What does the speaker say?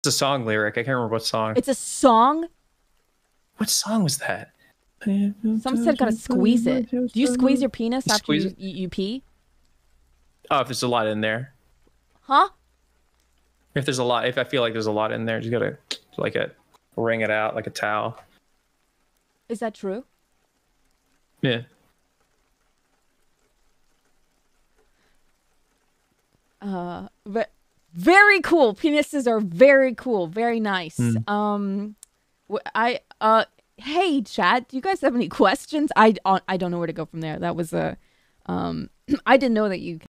It's a song lyric. I can't remember what song. It's a song? What song was that? Some said gotta squeeze it. Do you squeeze your penis after you pee? Oh, if there's a lot in there. Huh? If there's a lot, if I feel like there's a lot in there, just gotta like wring it out like a towel. Is that true? Yeah. But very cool. Penises are very cool. Very nice. Hey chat, do you guys have any questions? I don't know where to go from there. That was a I didn't know that you